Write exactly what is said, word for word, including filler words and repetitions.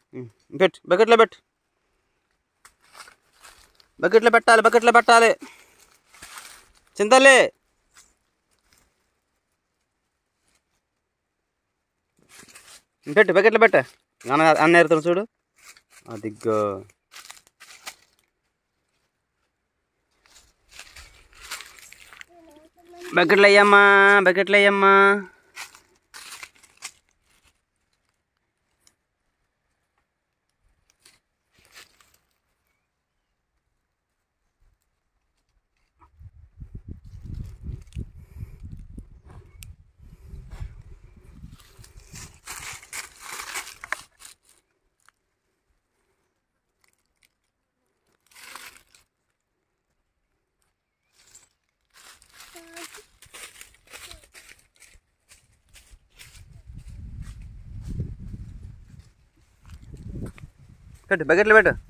పెట్టు బకెట్లో పెట్టు బకెట్లో పెట్టాలి బకెట్లో పెట్టాలి చింతలే పెట్టు బకెట్లో పెట్ట అన్న అన్న ఎరుతాను చూడు అదిగో బకెట్లు అయ్యమ్మా బకెట్లు అయ్యమ్మా పెట్టు బకెట్లో పెట్టు